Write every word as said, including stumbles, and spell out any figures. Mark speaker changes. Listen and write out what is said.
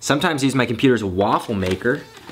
Speaker 1: Sometimes use my computer as a waffle maker.